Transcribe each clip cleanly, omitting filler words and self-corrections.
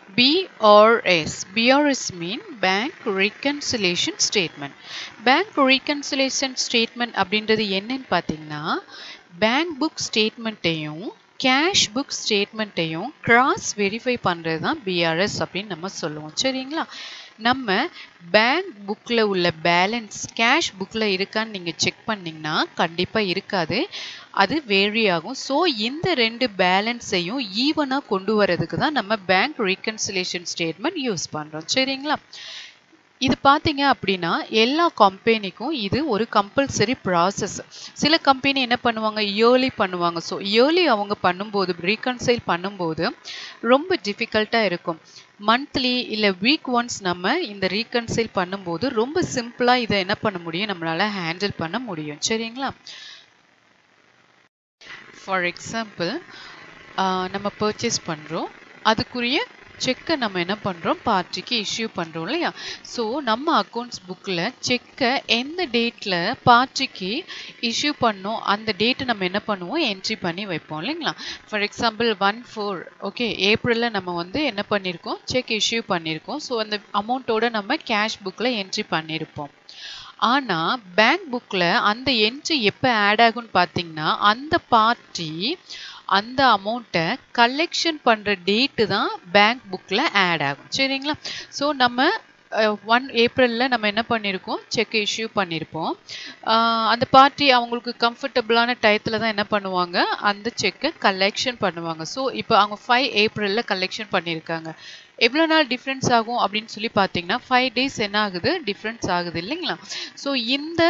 BRS mean Bank Reconciliation Statement. Bank Reconciliation Statement அப்படின்றது என்னன்னு பார்த்தீங்கன்னா பேங்க் புக் ஸ்டேட்மெண்ட்டையும் கேஷ் புக் ஸ்டேட்மெண்ட்டையும் கிராஸ் வெரிஃபை பண்ணுறது தான் பிஆர்எஸ் அப்படின்னு நம்ம சொல்லுவோம். சரிங்களா? நம்ம பேங்க் புக்கில் உள்ள பேலன்ஸ் கேஷ் புக்கில் இருக்கான்னு நீங்கள் செக் பண்ணிங்கன்னா கண்டிப்பாக இருக்காது, அது வேரி ஆகும். ஸோ இந்த ரெண்டு பேலன்ஸையும் ஈவனாக கொண்டு வரதுக்கு தான் நம்ம பேங்க் ரீகன்சிலேஷன் ஸ்டேட்மெண்ட் யூஸ் பண்ணுறோம். சரிங்களா? இது பார்த்தீங்க அப்படின்னா எல்லா கம்பெனிக்கும் இது ஒரு கம்பல்சரி ப்ராசஸ். சில கம்பெனி என்ன பண்ணுவாங்க, இயர்லி பண்ணுவாங்க. ஸோ இயர்லி அவங்க பண்ணும்போது ரீகன்சைல் பண்ணும்போது ரொம்ப டிஃபிகல்ட்டாக இருக்கும். மந்த்லி இல்லை வீக் ஒன்ஸ் நம்ம இந்த ரீகன்சைல் பண்ணும்போது ரொம்ப சிம்பிளாக இதை என்ன பண்ண முடியும், நம்மளால் ஹேண்டில் பண்ண முடியும். சரிங்களா? ஃபார் எக்ஸாம்பிள் நம்ம பர்ச்சேஸ் பண்ணுறோம், அதுக்குரிய செக்கை நம்ம என்ன பண்ணுறோம், பார்ட்டிக்கு இஷ்யூ பண்ணுறோம் இல்லையா? ஸோ நம்ம அக்கௌண்ட்ஸ் புக்கில் செக்கை எந்த டேட்டில் பார்ட்டிக்கு இஷ்யூ பண்ணோம் அந்த டேட்டை நம்ம என்ன பண்ணுவோம், என்ட்ரி பண்ணி வைப்போம் இல்லைங்களா? ஃபார் எக்ஸாம்பிள் 1/4 ஓகே ஏப்ரலில் நம்ம வந்து என்ன பண்ணியிருக்கோம், செக் இஷ்யூ பண்ணியிருக்கோம். ஸோ அந்த அமௌண்ட்டோட நம்ம கேஷ் புக்கில் என்ட்ரி பண்ணியிருப்போம். ஆனால் பேங்க் புக்கில் அந்த என்ட்ரி எப்போ ஆட் ஆகும்னு பார்த்தீங்கன்னா அந்த பார்ட்டி அந்த அமௌண்ட்டை கலெக்ஷன் பண்ணுற டேட்டு தான் பேங்க் புக்கில் ஆட் ஆகும். சரிங்களா? ஸோ நம்ம 1 ஏப்ரலில் நம்ம என்ன பண்ணியிருக்கோம், செக் இஷ்யூ பண்ணியிருப்போம். அந்த பார்ட்டி அவங்களுக்கு கம்ஃபர்டபுளான டயத்தில் தான் என்ன பண்ணுவாங்க, அந்த செக்கை கலெக்ஷன் பண்ணுவாங்க. ஸோ இப்போ அவங்க 5 ஏப்ரலில் கலெக்ஷன் பண்ணியிருக்காங்க. எவ்வளோ நாள் டிஃப்ரென்ஸ் ஆகும் அப்படின்னு சொல்லி பார்த்தீங்கன்னா 5 days என்ன ஆகுது, டிஃப்ரென்ஸ் ஆகுது இல்லைங்களா? ஸோ இந்த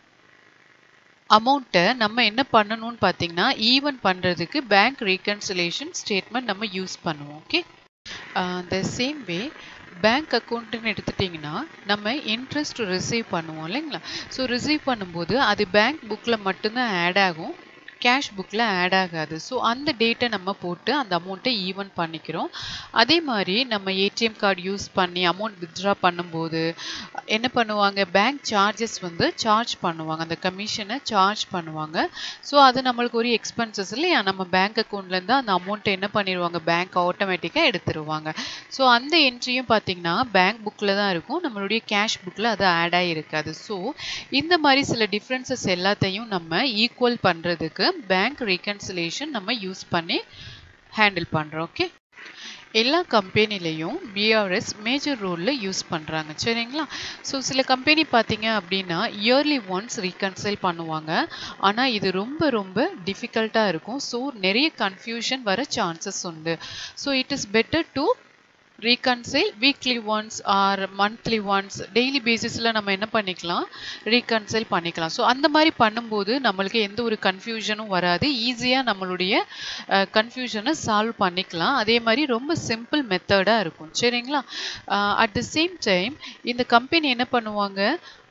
அமௌண்ட்டை நம்ம என்ன பண்ணணும்னு பார்த்தீங்கன்னா ஈவன் பண்ணுறதுக்கு பேங்க் ரீகன்சிலேஷன் ஸ்டேட்மெண்ட் நம்ம யூஸ் பண்ணுவோம். Okay, the same way bank அக்கௌண்ட்டுன்னு எடுத்துட்டிங்கன்னா நம்ம இன்ட்ரெஸ்ட் ரிசீவ் பண்ணுவோம் இல்லைங்களா? ஸோ ரிசீவ் பண்ணும்போது அது பேங்க் புக்கில் மட்டும்தான் ஆட் ஆகும், கேஷ் புக்கில் ஆட் ஆகாது. ஸோ அந்த டேட்டை நம்ம போட்டு அந்த அமௌண்ட்டை ஈவன் பண்ணிக்கிறோம். அதே மாதிரி நம்ம ஏடிஎம் கார்டு யூஸ் பண்ணி அமௌண்ட் வித்ட்ரா பண்ணும்போது என்ன பண்ணுவாங்க, பேங்க் சார்ஜஸ் வந்து சார்ஜ் பண்ணுவாங்க, அந்த கமிஷனை சார்ஜ் பண்ணுவாங்க. ஸோ அது நம்மளுக்கு ஒரு எக்ஸ்பென்சஸ் இல்லையா? நம்ம பேங்க் அக்கௌண்ட்லேருந்து அந்த அமௌண்ட்டை என்ன பண்ணிடுவாங்க, பேங்க் ஆட்டோமேட்டிக்காக எடுத்துருவாங்க. ஸோ அந்த என்ட்ரியும் பார்த்தீங்கன்னா பேங்க் புக்கில் தான் இருக்கும், நம்மளுடைய கேஷ் புக்கில் அது ஆட் ஆகிருக்காது. ஸோ இந்த மாதிரி சில டிஃப்ரென்சஸ் எல்லாத்தையும் நம்ம ஈக்குவல் பண்ணுறதுக்கு பேங்க் ரீகன்சிலேஷன் நம்ம யூஸ் பண்ணி ஹேண்டில் பண்ணுறோம். ஓகே, எல்லா கம்பெனிலையும் பிஆர்எஸ் மேஜர் ரோலில் யூஸ் பண்ணுறாங்க. சரிங்களா? ஸோ சில கம்பெனி பார்த்தீங்க அப்படின்னா இயர்லி ஒன்ஸ் ரீகன்சைல் பண்ணுவாங்க. ஆனால் இது ரொம்ப ரொம்ப டிஃபிகல்ட்டாக இருக்கும். ஸோ நிறைய கன்ஃபியூஷன் வர சான்சஸ் உண்டு. So it is better to reconcile weekly once or monthly once, daily பேசிஸில் நம்ம என்ன பண்ணிக்கலாம், ரீகன்சைல் பண்ணிக்கலாம். ஸோ அந்த மாதிரி பண்ணும்போது நம்மளுக்கு எந்த ஒரு கன்ஃபியூஷனும் வராது, ஈஸியாக நம்மளுடைய கன்ஃபியூஷனை சால்வ் பண்ணிக்கலாம். அதே மாதிரி ரொம்ப சிம்பிள் மெத்தடாக இருக்கும். சரிங்களா? அட் த சேம் டைம் இந்த கம்பெனி என்ன பண்ணுவாங்க,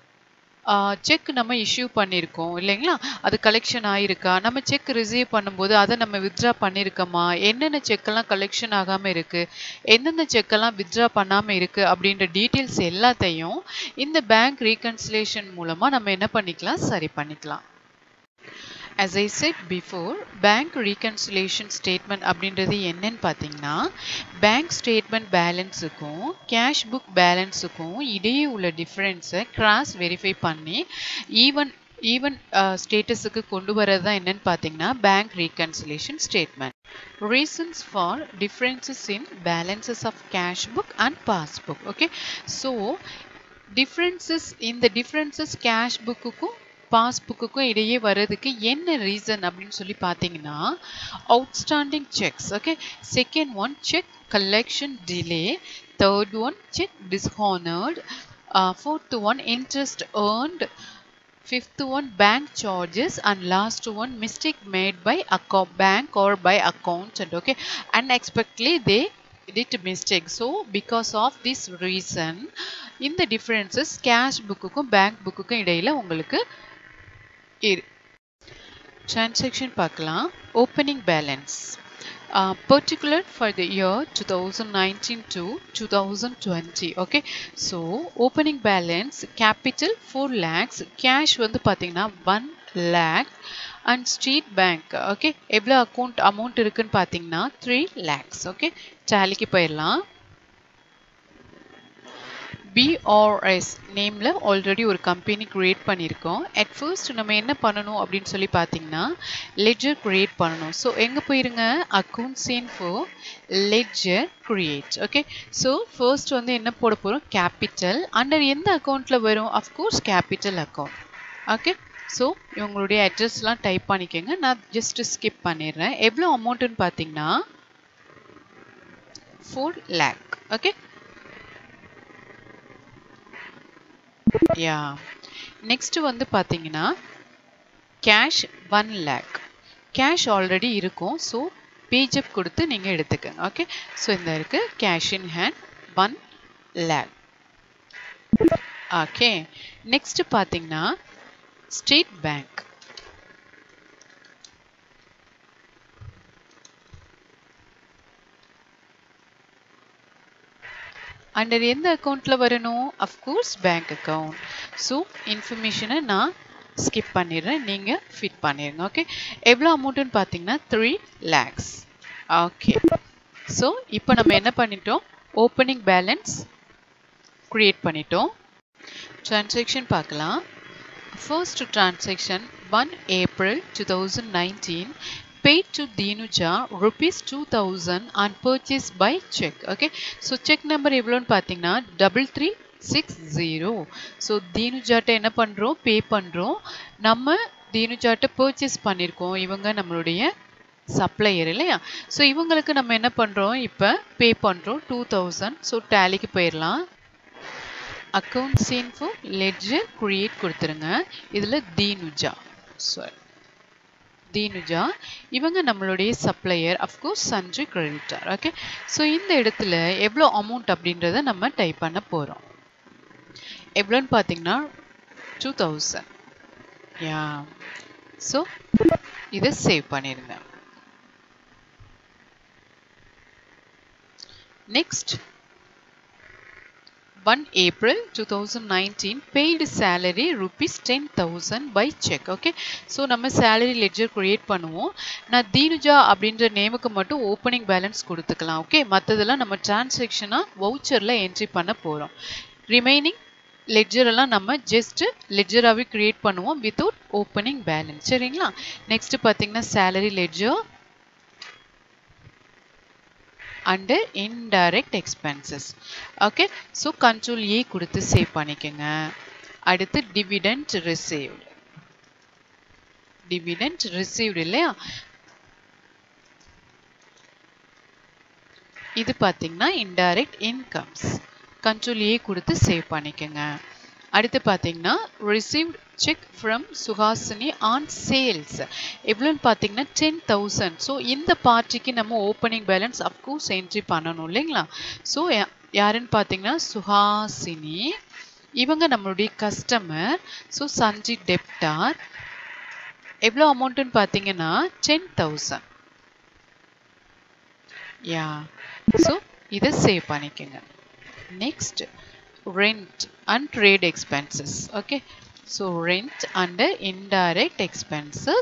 செக் நம்ம இஷ்யூ பண்ணியிருக்கோம் இல்லைங்களா, அது கலெக்ஷன் ஆகிருக்கா, நம்ம செக் ரிசீவ் பண்ணும்போது அதை நம்ம வித்ட்ரா பண்ணியிருக்கோமா, என்னென்ன செக்கெல்லாம் கலெக்ஷன் ஆகாமல் இருக்குது, எந்தெந்த செக்கெல்லாம் வித்ட்ரா பண்ணாமல் இருக்குது அப்படின்ற டீட்டெயில்ஸ் எல்லாத்தையும் இந்த பேங்க் ரீகன்சிலேஷன் மூலமாக நம்ம என்ன பண்ணிக்கலாம், சரி பண்ணிக்கலாம். As I said before, bank reconciliation statement அப்படின்றது என்னன்னு பார்த்தீங்கன்னா பேங்க் ஸ்டேட்மெண்ட் பேலன்ஸுக்கும் கேஷ் புக் பேலன்ஸுக்கும் இடையே உள்ள டிஃப்ரென்ஸை கிராஸ் வெரிஃபை பண்ணி ஈவன் ஸ்டேட்டஸுக்கு கொண்டு வரது தான் என்னன்னு பார்த்தீங்கன்னா bank reconciliation statement. Reasons for differences in balances of cash book and passbook. Okay, so differences cash bookக்கும் பாஸ்புக்குக்கும் இடையே வர்றதுக்கு என்ன ரீசன் அப்படின்னு சொல்லி பார்த்தீங்கன்னா outstanding cheques. Okay, second one cheque collection delay, third one cheque dishonoured, fourth one interest earned, fifth one bank charges, and last one mistake made by bank or by accountant. Okay, unexpectedly they did mistake. So because of this reason in the differences cash bookக்கும் bank bookக்கும் இடையில உங்களுக்கு transaction பார்க்கலாம். opening balance particular for the year 2019 to 2020. okay, so opening balance capital 4 lakhs, cash வந்து பாத்தீங்கன்னா 1 lakh, and street bank okay எவ்வளவு amount இருக்குன்னு பாத்தீங்கன்னா 3 lakhs. okay, டாலிக்கு போயிடலாம். BRS நேம்ல ஆல்ரெடி ஒரு கம்பெனி கிரியேட் பண்ணியிருக்கோம். அட் ஃபர்ஸ்ட் நம்ம என்ன பண்ணணும் அப்படின்னு சொல்லி பார்த்தீங்கன்னா லெட்ஜர் கிரியேட் பண்ணணும். ஸோ எங்கே போயிருங்க accounts info ledger create. Okay, so first வந்து என்ன போட போகிறோம் கேபிட்டல். அண்டர் எந்த அக்கௌண்ட்டில் வரும்? Of course capital account. Okay, so இவங்களுடைய அட்ரஸ்லாம் டைப் பண்ணிக்கோங்க. நான் ஜஸ்ட் ஸ்கிப் பண்ணிடுறேன். எவ்வளோ அமௌண்ட்டுன்னு பார்த்தீங்கன்னா 4 lakh. ஓகே, யா நெக்ஸ்ட் வந்து பார்த்தீங்கன்னா கேஷ் 1 lakh. கேஷ் ஆல்ரெடி இருக்கும், ஸோ பேஜப் கொடுத்து நீங்கள் எடுத்துக்கங்க. ஓகே, ஸோ இந்த இருக்கு cash in hand 1 lakh. Okay, next பார்த்தீங்கன்னா ஸ்டேட் பேங்க். அண்டர் எந்த அக்கௌண்ட்டில் வரணும்? Of course bank account. ஸோ இன்ஃபர்மேஷனை நான் ஸ்கிப் பண்ணிடுறேன், நீங்கள் ஃபிட் பண்ணிடுங்க. ஓகே, எவ்வளோ அமௌண்ட்டுன்னு பார்த்தீங்கன்னா 3 lakhs. ஓகே, ஸோ இப்போ நம்ம என்ன பண்ணிட்டோம்? ஓப்பனிங் பேலன்ஸ் க்ரியேட் பண்ணிட்டோம். டிரான்சாக்ஷன் பார்க்கலாம். First transaction 1 April 2019 paid to Dinuja rupees 2000 and purchased by check. Okay, so check number எவ்வளோன்னு பார்த்தீங்கன்னா 3360. ஸோ தீனுஜாட்ட என்ன பண்ணுறோம்? பே பண்ணுறோம். நம்ம தீனுஜாட்ட பர்ச்சேஸ் பண்ணியிருக்கோம். இவங்க நம்மளுடைய சப்ளையர் இல்லையா? ஸோ இவங்களுக்கு நம்ம என்ன பண்ணுறோம்? இப்போ பே பண்ணுறோம் 2000. ஸோ டேலிக்கு போயிடலாம். அக்கௌண்ட்ஸ் இன்ஃபோ லெட்ஜர் கிரியேட் கொடுத்துருங்க. இதில் தீனுஜா, சாரி தீனுஜா இவங்க நம்மளுடைய supplier, of course Sanjay creditor. Okay, so இந்த இடத்துல எவ்வளோ அமௌண்ட் அப்படின்றத நம்ம டைப் பண்ண போகிறோம். எவ்வளோன்னு பார்த்தீங்கன்னா 2000. யா, ஸோ இதை சேவ் பண்ணிடுங்க. Next 1 April 2019 paid salary rupees 10,000 by check. Okay, so நம்ம சேலரி லெட்ஜர் கிரியேட் பண்ணுவோம். நான் தீனுஜா அப்படின்ற நேமுக்கு மட்டும் ஓப்பனிங் பேலன்ஸ் கொடுத்துக்கலாம். ஓகே, மற்றதெல்லாம் நம்ம டிரான்சாக்ஷனாக வவுச்சரில் என்ட்ரி பண்ண போகிறோம். ரிமைனிங் லெட்ஜரெல்லாம் நம்ம ஜஸ்ட் லெட்ஜராகவே கிரியேட் பண்ணுவோம் வித்தவுட் ஓப்பனிங் பேலன்ஸ். சரிங்களா? நெக்ஸ்ட் பார்த்தீங்கன்னா salary ledger under indirect expenses. Okay, so control A கொடுத்து சேவ் பண்ணிக்கங்க. அடுத்து dividend received. dividend received இல்லையா? இது பார்த்தீங்கன்னா indirect incomes. control A கொடுத்து சேவ் பண்ணிக்கங்க. அடுத்து பார்த்தீங்கன்னா received check from Suhasini on sales. எவ்வளோன்னு பார்த்தீங்கன்னா 10,000. ஸோ இந்த பார்ட்டிக்கு நம்ம ஓப்பனிங் பேலன்ஸ் அஃப்கோர்ஸ் என்ட்ரி பண்ணணும் இல்லைங்களா? ஸோ யாருன்னு பார்த்தீங்கன்னா சுஹாசினி, இவங்க நம்மளுடைய கஸ்டமர். ஸோ சஞ்சி டெப்டார். எவ்வளோ அமௌண்ட்டுன்னு பார்த்தீங்கன்னா 10,000. யா, ஸோ இதை சேவ் பண்ணிக்கோங்க. Next rent and trade expenses. Okay, so rent under indirect expenses.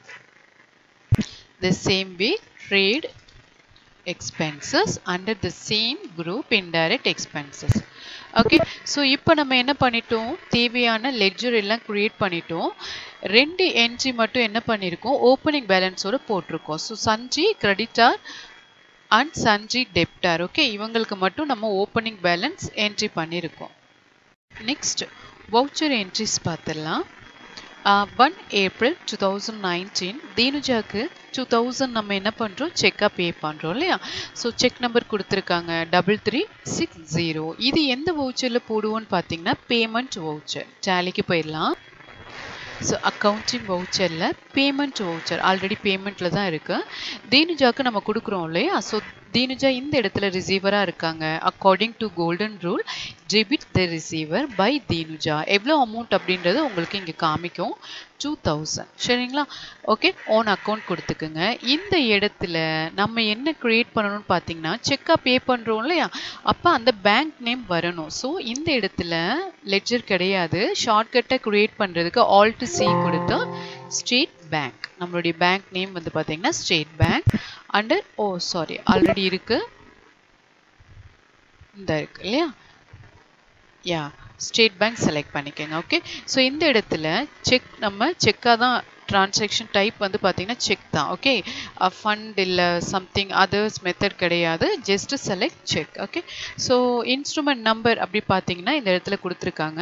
The same way trade expenses under the same group indirect expenses. Okay, so இப்போ நம்ம என்ன பண்ணிட்டோம்? தேவையான லெட்ஜர் எல்லாம் கிரியேட் பண்ணிட்டோம். 2 என்ட்ரி மட்டும் என்ன பண்ணியிருக்கோம்? ஓப்பனிங் பேலன்ஸோட போட்டிருக்கோம். So Sanji creditor and Sanji debtor. Okay, இவங்களுக்கு மட்டும் நம்ம ஓப்பனிங் பேலன்ஸ் என்ட்ரி பண்ணியிருக்கோம். நெக்ஸ்ட் வவுச்சர் என்ட்ரிஸ் பார்த்துடலாம். 1 April 2019 தீனுஜாக்கு 2000 நம்ம என்ன பண்ணுறோம்? செக்காக பே பண்ணுறோம் இல்லையா? ஸோ செக் நம்பர் கொடுத்துருக்காங்க 3360. இது எந்த வவுச்சரில் போடுவோன்னு பார்த்தீங்கன்னா பேமெண்ட் வவுச்சர். டேலிக்கு போயிடலாம். ஸோ அக்கௌண்டிங் வவுச்சரில் பேமெண்ட் வவுச்சர் ஆல்ரெடி பேமெண்ட்டில் தான் இருக்குது. தீனுஜாவுக்கு நம்ம கொடுக்குறோம் இல்லையா? ஸோ தீனுஜா இந்த இடத்துல ரிசீவராக இருக்காங்க. According to golden rule debit the receiver by Dinuja. எவ்வளோ அமௌண்ட் அப்படின்றது உங்களுக்கு இங்கே காமிக்கும் 2000. சரிங்களா? ஓகே, ஓன் அக்கௌண்ட் கொடுத்துக்குங்க. இந்த இடத்துல நம்ம என்ன கிரியேட் பண்ணணும்னு பார்த்தீங்கன்னா செக்காக பே பண்ணுறோம் இல்லையா? அப்போ அந்த பேங்க் நேம் வரணும். ஸோ இந்த இடத்துல லெட்ஜர் கிடையாது. ஷார்ட்கட்டை கிரியேட் பண்ணுறதுக்கு ஆல்ட் சி கொடுத்து ஸ்டேட் பேங்க், நம்மளுடைய பேங்க் நேம் வந்து பார்த்தீங்கன்னா ஸ்டேட் பேங்க் அண்டர் ஆல்ரெடி இருக்கு, இந்த இருக்கு இல்லையா? யா ஸ்டேட் பேங்க் செலக்ட் பண்ணிக்கோங்க. ஓகே, ஸோ இந்த இடத்துல செக் நம்ம செக்காக தான் டிரான்சாக்ஷன் டைப் வந்து பார்த்தீங்கன்னா செக் தான். ஓகே, ஃபண்ட் இல்லை சம்திங் அதர்ஸ் மெத்தட் கிடையாது, just select cheque. Okay, so instrument number அப்படி பார்த்தீங்கன்னா இந்த இடத்துல கொடுத்துருக்காங்க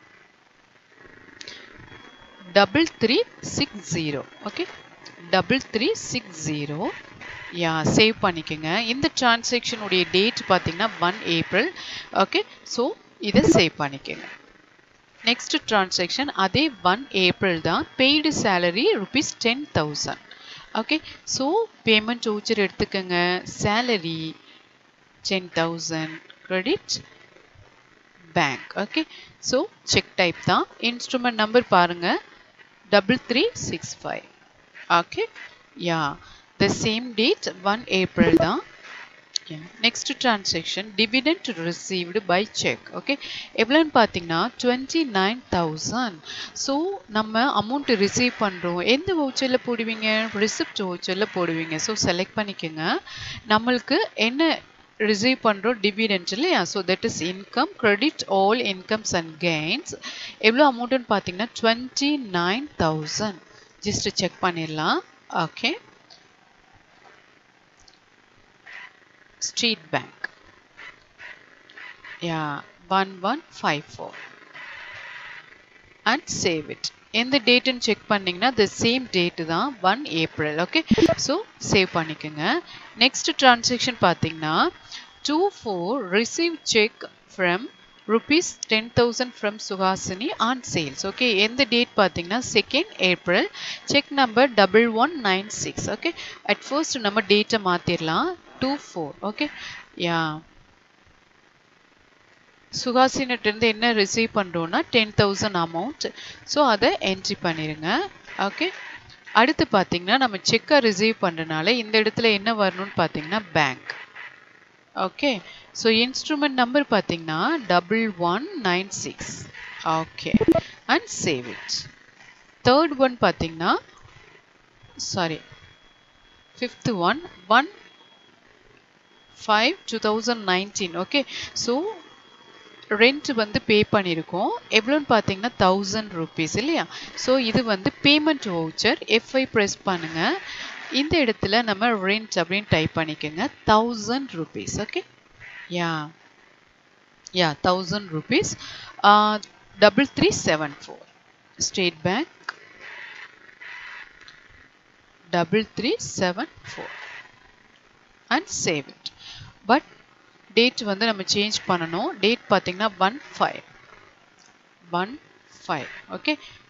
3360. ஓகே, 3360. யா சேவ் பண்ணிக்கோங்க. இந்த டிரான்சாக்ஷன் உடைய டேட் பார்த்தீங்கன்னா 1 ஏப்ரல். ஓகே, ஸோ இதை சேவ் பண்ணிக்கோங்க. நெக்ஸ்ட் டிரான்சாக்ஷன் அதே 1 ஏப்ரல் தான். Paid salary ₹10,000. Okay, so payment voucher எடுத்துக்கோங்க. Salary 10,000 credit bank. Okay, so cheque type தான். இன்ஸ்ட்ருமெண்ட் நம்பர் பாருங்க 3365. Okay, yeah the same date 1 April தான். Next transaction dividend received by cheque. Okay, எவ்வளோன்னு பார்த்தீங்கன்னா 29,000. So நம்ம amount receive பண்ணுறோம். எந்த வவுச்சரில் போடுவீங்க? ரிசிப்ட் வவுச்சரில் போடுவீங்க. ஸோ செலக்ட் பண்ணிக்கோங்க. நம்மளுக்கு என்ன ரிசீவ் பண்ணுறோம்? டிவிடெண்ட் இல்லையா? So that is income. Credit all incomes and gains. எவ்வளோ அமௌண்ட்டுன்னு பார்த்தீங்கன்னா 29,000. ஜஸ்ட் செக் பண்ணிடலாம். Okay, Street Bank. Yeah, 1154. And save it. எந்த டேட்னு செக் பண்ணீங்கன்னா the same date தான் 1 ஏப்ரல். ஓகே, ஸோ சேவ் பண்ணிக்கோங்க. நெக்ஸ்ட் டிரான்சாக்ஷன் பார்த்தீங்கன்னா 24 receive check from ₹10,000 from Suhasini on sales. Okay, எந்த டேட் பார்த்தீங்கன்னா 2nd April. Cheque number 1196. Okay, at first நம்ம டேட்டை மாற்றிடலாம் 24. ஓகே, யா சுகாசினிட்டிருந்து என்ன ரிசீவ் பண்ணுறோன்னா 10,000 அமௌண்ட். ஸோ அதை என்ட்ரி பண்ணிடுங்க. ஓகே, அடுத்து பார்த்தீங்கன்னா நம்ம செக்கை ரிசீவ் பண்ணுறதுனால இந்த இடத்துல என்ன வரணும்னு பார்த்தீங்கன்னா bank. Okay, so instrument number பார்த்தீங்கன்னா 1196. Okay, and save it. Third one பார்த்தீங்கன்னா sorry fifth one 1/5/2019. Okay, so rent வந்து பே பண்ணியிருக்கோம். எவ்வளோன்னு பார்த்தீங்கன்னா ₹1000 இல்லையா? ஸோ இது வந்து பேமெண்ட் வவுச்சர். F5 ப்ரெஸ் பண்ணுங்க. இந்த இடத்துல நம்ம ரெண்ட் அப்படின்னு டைப் பண்ணிக்கோங்க ₹1000. Okay, yeah ₹1000. 3374. State Bank 3374 and save it. But date வந்து நம்ம சேஞ்ச் பண்ணணும். டேட் பார்த்தீங்கன்னா 1/5. Okay,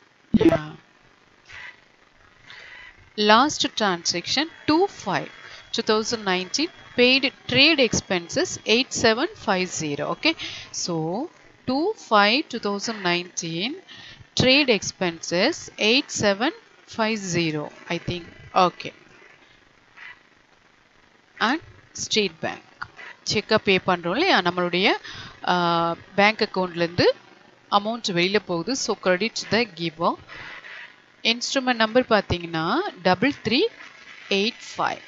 last transaction 2/5/2019 paid trade expenses 8750. Okay, so 2/5/2019 trade expenses 8750 I think. Okay, and State Bank செக்கை பே பண்ணுறோம் இல்லையா? நம்மளுடைய பேங்க் அக்கௌண்ட்லேருந்து அமௌண்ட் வெளியில் போகுது. So credit the giver. Instrument number பார்த்தீங்கன்னா 3385.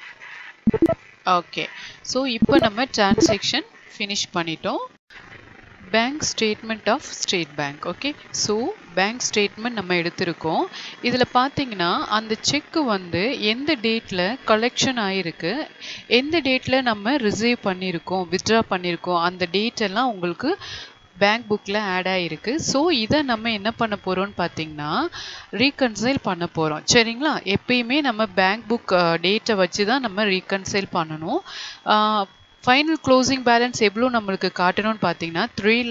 ஓகே, ஸோ இப்போ நம்ம டிரான்சாக்ஷன் ஃபினிஷ் பண்ணிட்டோம். Bank statement of State Bank. Okay, so bank statement நம்ம எடுத்திருக்கோம். இதில் பார்த்தீங்கன்னா அந்த செக்கு வந்து எந்த டேட்டில் கலெக்ஷன் ஆகிருக்கு, எந்த டேட்டில் நம்ம ரிசீவ் பண்ணியிருக்கோம், வித்ட்ரா பண்ணியிருக்கோம், அந்த டேட் எல்லாம் உங்களுக்கு பேங்க் புக்கில் ஆட் ஆகிருக்கு. ஸோ இதை நம்ம என்ன பண்ண போகிறோம்னு பார்த்தீங்கன்னா ரீகன்சைல் பண்ண போகிறோம். சரிங்களா? எப்பயுமே நம்ம பேங்க் புக் டேட்டை வச்சு தான் நம்ம ரீகன்சைல் பண்ணணும். ஃபைனல் க்ளோசிங் பேலன்ஸ் எவ்வளோ நம்மளுக்கு காட்டணும்னு பார்த்தீங்கன்னா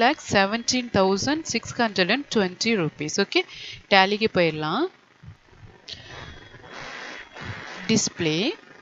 ₹3,17,620. ஓகே, டேலிக்கு போயிடலாம். டிஸ்பிளே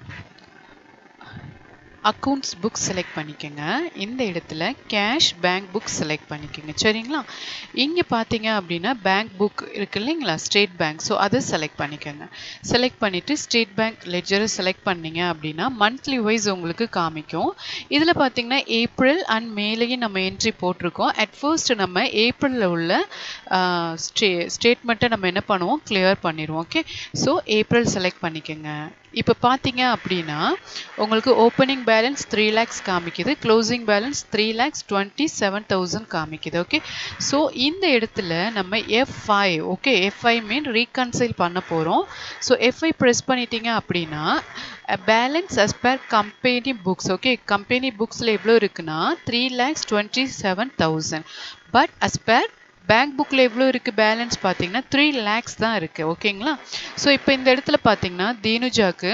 அக்கௌண்ட்ஸ் புக் செலக்ட் பண்ணிக்கோங்க. இந்த இடத்துல கேஷ் பேங்க் புக் செலக்ட் பண்ணிக்கோங்க. சரிங்களா? இங்கே பார்த்தீங்க அப்படின்னா பேங்க் புக் இருக்கு இல்லைங்களா, ஸ்டேட் பேங்க். ஸோ அதை செலக்ட் பண்ணிக்கோங்க. செலக்ட் பண்ணிவிட்டு ஸ்டேட் பேங்க் லெட்ஜரை செலக்ட் பண்ணிங்க அப்படின்னா மந்த்லி வைஸ் உங்களுக்கு காமிக்கும். இதில் பார்த்தீங்கன்னா ஏப்ரல் அண்ட் மேலேயும் நம்ம என்ட்ரி போட்டிருக்கோம். அட் ஃபர்ஸ்ட் நம்ம ஏப்ரலில் உள்ள ஸ்டேட்மெண்ட்டை நம்ம என்ன பண்ணுவோம், கிளியர் பண்ணிடுவோம். ஓகே, ஸோ ஏப்ரல் செலக்ட் பண்ணிக்கோங்க. இப்போ பார்த்தீங்க அப்படின்னா உங்களுக்கு ஓப்பனிங் பேலன்ஸ் 3 lakhs காமிக்குது, க்ளோசிங் பேலன்ஸ் 3,27,000 காமிக்குது. ஓகே, ஸோ இந்த இடத்துல நம்ம F5, ஓகே, F5 மீன் ரீகன்சைல் பண்ண போகிறோம். ஸோ F5 ப்ரெஸ் பண்ணிட்டீங்க அப்படின்னா balance as per company books, okay, company புக்ஸில் எவ்வளோ இருக்குன்னா 3,27,000, பட் as per பேங்க் புக்கில் எவ்வளோ இருக்குது பேலன்ஸ் பார்த்தீங்கன்னா 3 lakhs தான் இருக்குது. ஓகேங்களா? ஸோ இப்போ இந்த இடத்துல பார்த்தீங்கன்னா தீனுஜாக்கு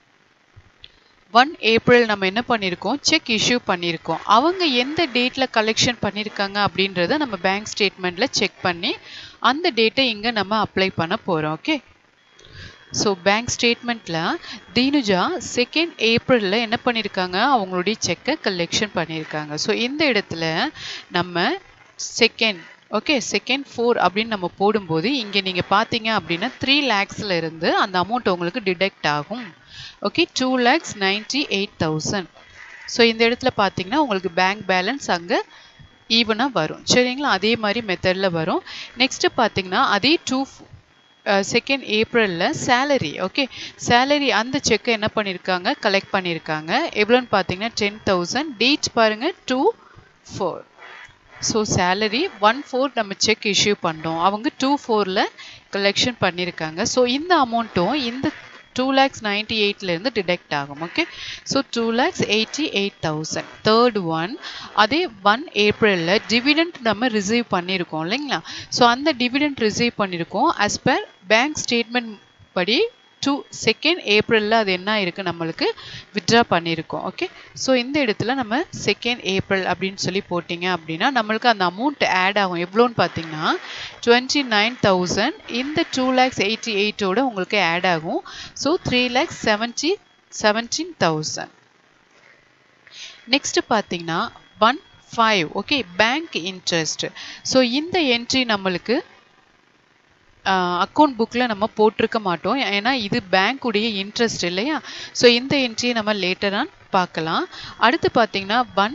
1 April நம்ம என்ன பண்ணியிருக்கோம், செக் இஷ்யூ பண்ணியிருக்கோம். அவங்க எந்த டேட்டில் கலெக்ஷன் பண்ணியிருக்காங்க அப்படின்றத நம்ம பேங்க் ஸ்டேட்மெண்ட்டில் செக் பண்ணி அந்த டேட்டை இங்கே நம்ம அப்ளை பண்ண போகிறோம். ஓகே, ஸோ பேங்க் ஸ்டேட்மெண்ட்டில் தீனுஜா 2nd April என்ன பண்ணியிருக்காங்க, அவங்களுடைய செக்கை கலெக்ஷன் பண்ணியிருக்காங்க. ஸோ இந்த இடத்துல நம்ம செகண்ட், ஓகே, செகண்ட் 4 அப்படின்னு நம்ம போடும்போது இங்கே நீங்கள் பார்த்தீங்க அப்படின்னா 3 lakhsல இருந்து அந்த அமௌண்ட் உங்களுக்கு டிடெக்ட் ஆகும். ஓகே, 2,98,000. ஸோ இந்த இடத்துல பார்த்தீங்கன்னா உங்களுக்கு பேங்க் பேலன்ஸ் அங்கே ஈவனாக வரும். சரிங்களா? அதே மாதிரி மெத்தடில் வரும். நெக்ஸ்ட்டு பார்த்தீங்கன்னா அதே 2nd Aprilல சேலரி, ஓகே, சேலரி அந்த செக்கை என்ன பண்ணியிருக்காங்க, கலெக்ட் பண்ணியிருக்காங்க. எவ்வளோன்னு பார்த்தீங்கன்னா 10,000. டேட் பாருங்கள் 2/4. ஸோ சேலரி 1/4 நம்ம செக் இஷ்யூ பண்ணோம், அவங்க 2/4ல் கலெக்ஷன் பண்ணியிருக்காங்க. ஸோ இந்த அமௌண்ட்டும் இந்த 2,98,000லேருந்து டிடெக்ட் ஆகும். Okay, so 2,88,000. தேர்ட் ஒன், அதே 1 Aprilல டிவிடெண்ட் நம்ம ரிசீவ் பண்ணியிருக்கோம் இல்லைங்களா? ஸோ அந்த டிவிடெண்ட் ரிசீவ் பண்ணியிருக்கோம் as per பேங்க் ஸ்டேட்மெண்ட் படி 2nd Aprilல அது என்ன இருக்குது, நம்மளுக்கு வித்ட்ரா பண்ணியிருக்கோம். ஓகே, ஸோ இந்த இடத்துல நம்ம 2nd April அப்படின்னு சொல்லி போட்டிங்க அப்படின்னா நம்மளுக்கு அந்த அமௌண்ட் ஆட் ஆகும். எவ்வளோன்னு பார்த்தீங்கன்னா 29,000 இந்த 2,88,000ஓட உங்களுக்கு ஆட் ஆகும். ஸோ 3,17,000. நெக்ஸ்ட் பார்த்தீங்கன்னா 1/5, ஓகே, பேங்க் இன்ட்ரெஸ்ட். ஸோ இந்த என்ட்ரி நம்மளுக்கு அக்கௌண்ட் புக்கில் நம்ம போட்டிருக்க மாட்டோம், ஏன்னா இது பேங்க்குடைய இன்ட்ரெஸ்ட் இல்லையா? ஸோ இந்த என்ட்ரியை நம்ம லேட்டராக பார்க்கலாம். அடுத்து பார்த்தீங்கன்னா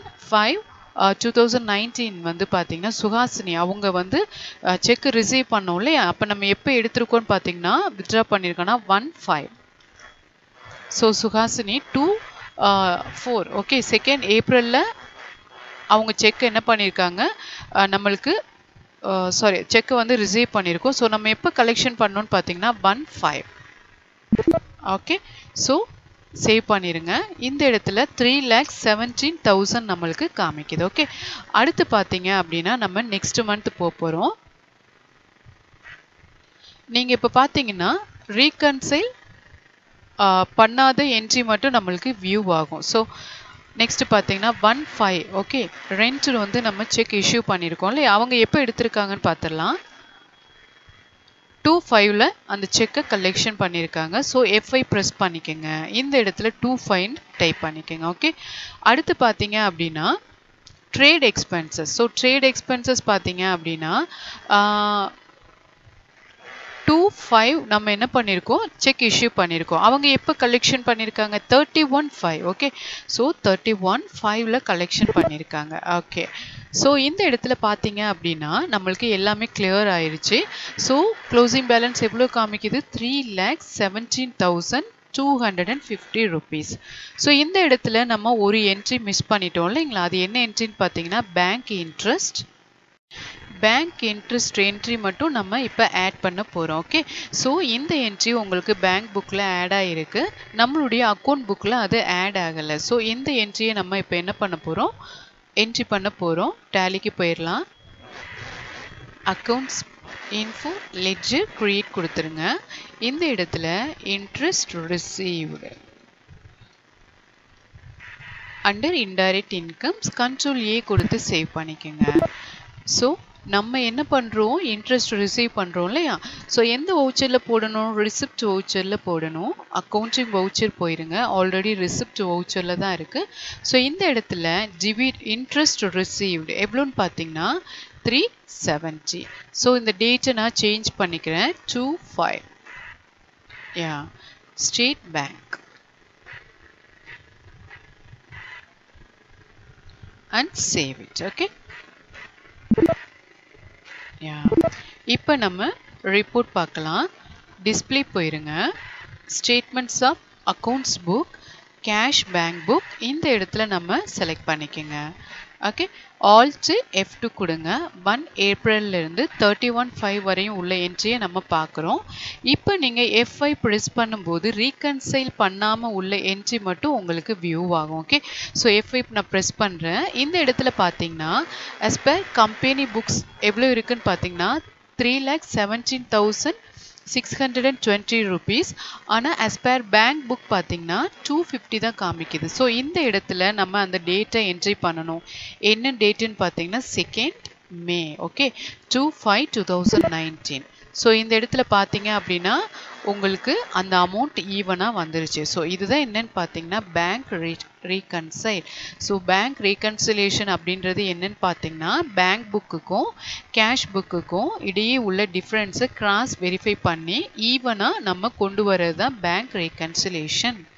1/5/2019 வந்து பார்த்தீங்கன்னா சுஹாசினி அவங்க வந்து செக் ரிசீவ் பண்ணோம் இல்லையா? அப்போ நம்ம எப்போ எடுத்திருக்கோன்னு பார்த்தீங்கன்னா வித்ட்ரா பண்ணியிருக்கோன்னா 1/5. ஸோ சுஹாசினி 2/4, ஓகே, 2nd Aprilல அவங்க செக் என்ன பண்ணியிருக்காங்க, நம்மளுக்கு சாரி செக் வந்து ரிசீவ் பண்ணியிருக்கோம். ஸோ நம்ம எப்போ கலெக்ஷன் பண்ணோன்னு பார்த்தீங்கன்னா 1/5. ஓகே, ஸோ சேவ் பண்ணிடுங்க. இந்த இடத்துல 3,17,000 நம்மளுக்கு காமிக்குது. ஓகே, அடுத்து பார்த்தீங்க அப்படின்னா நம்ம நெக்ஸ்ட் மந்த் போகிறோம். நீங்கள் இப்போ பார்த்தீங்கன்னா ரீகன்சைல் பண்ணாத என்ட்ரி மட்டும் நம்மளுக்கு வியூ ஆகும். ஸோ நெக்ஸ்ட் பார்த்தீங்கன்னா 1/5, ஓகே, ரெண்ட் வந்து நம்ம செக் இஷ்யூ பண்ணியிருக்கோம் இல்லையா? அவங்க எப்போ எடுத்திருக்காங்கன்னு பார்த்துடலாம். 2/5ல அந்த செக்கை கலெக்ஷன் பண்ணியிருக்காங்க. ஸோ F5 ப்ரெஸ் பண்ணிக்கோங்க. இந்த இடத்துல 2/5 டைப் பண்ணிக்கோங்க. ஓகே, அடுத்து பார்த்தீங்க அப்படின்னா trade expenses. So trade expenses பார்த்தீங்க அப்படின்னா 2/5 நம்ம என்ன பண்ணியிருக்கோம், செக் இஷ்யூ பண்ணியிருக்கோம். அவங்க எப்போ கலெக்ஷன் பண்ணியிருக்காங்க 31/5, ஓகே, ஸோ 31/5ல கலெக்ஷன் பண்ணியிருக்காங்க. ஓகே, ஸோ இந்த இடத்துல பார்த்தீங்க அப்படின்னா நம்மளுக்கு எல்லாமே கிளியர் ஆயிடுச்சு. ஸோ க்ளோசிங் பேலன்ஸ் எவ்வளோ காமிக்குது, 3,17,250 rupees. ஸோ இந்த இடத்துல நம்ம ஒரு என்ட்ரி மிஸ் பண்ணிட்டோம் இல்லைங்களா? அது என்ன என்ட்ரின்னு பார்த்தீங்கன்னா bank interest. Bank interest entry மட்டும் நம்ம இப்போ ஆட் பண்ண போகிறோம். ஓகே, ஸோ இந்த என்ட்ரி உங்களுக்கு பேங்க் புக்கில் ஆட் ஆகிருக்கு, நம்மளுடைய அக்கௌண்ட் புக்கில் அது ஆட் ஆகலை. ஸோ இந்த என்ட்ரியை நம்ம இப்போ என்ன பண்ண போகிறோம், என்ட்ரி பண்ண போகிறோம். டேலிக்கு போயிடலாம். அக்கௌண்ட்ஸ் இன்ஃபோ லெட்ஜர் கிரியேட் கொடுத்துருங்க. இந்த இடத்துல interest received under indirect incomes Ctrl A கொடுத்து சேவ் பண்ணிக்கோங்க. ஸோ நம்ம என்ன பண்ணுறோம், இன்ட்ரெஸ்ட் ரிசீவ் பண்ணுறோம் இல்லையா? ஸோ எந்த வவுச்சரில் போடணும், ரிசிப்ட் வவுச்சரில் போடணும். அக்கௌண்டிங் வவுச்சர் போயிருங்க, ஆல்ரெடி ரிசிப்ட் வவுச்சரில் தான் இருக்குது. ஸோ இந்த இடத்துல இன்ட்ரெஸ்ட் ரிசீவ்டு எவ்வளோன்னு பார்த்தீங்கன்னா 370. ஸோ இந்த டேட்டை நான் சேஞ்ச் பண்ணிக்கிறேன் 2/5. Yeah, State Bank and save it. Okay, இப்போ நம்ம ரிப்போர்ட் பார்க்கலாம். டிஸ்பிளே போயிருங்க. Statements of accounts book, cash bank book இந்த இடத்துல நம்ம செலக்ட் பண்ணிக்கோங்க. ஓகே, ஆல்ட் F2 கொடுங்க. 1 ஏப்ரல்லேருந்து 31/5 வரையும் உள்ள என்ட்ரியை நம்ம பார்க்குறோம். இப்போ நீங்கள் F5 ப்ரெஸ் பண்ணும்போது ரீகன்சைல் பண்ணாமல் உள்ள என்ட்ரி மட்டும் உங்களுக்கு வியூ ஆகும். ஓகே, ஸோ F5 நான் ப்ரெஸ் பண்ணுறேன். இந்த இடத்துல பார்த்தீங்கன்னா as per கம்பெனி புக்ஸ் எவ்வளோ இருக்குன்னு பார்த்தீங்கன்னா 3,17,620 rupees. ஆனால் as per பேங்க் புக் பார்த்தீங்கன்னா 250 தான் காமிக்குது. ஸோ இந்த இடத்துல நம்ம அந்த டேட்டை என்ட்ரி பண்ணணும். என்ன டேட்டுன்னு பார்த்தீங்கன்னா 2nd May. ஓகே, 2/5/2019. ஸோ இந்த இடத்துல பார்த்தீங்க அப்படின்னா உங்களுக்கு அந்த அமௌண்ட் ஈவனாக வந்துருச்சு. ஸோ இதுதான் என்னன்னு பார்த்தீங்கன்னா bank reconcile. So bank reconciliation அப்படின்றது என்னன்னு பார்த்தீங்கன்னா பேங்க் புக்குக்கும் கேஷ் புக்குக்கும் இடையே உள்ள டிஃப்ரென்ஸை கிராஸ் வெரிஃபை பண்ணி ஈவனாக நம்ம கொண்டு வர்றது தான் பேங்க் ரீகன்சிலேஷன்.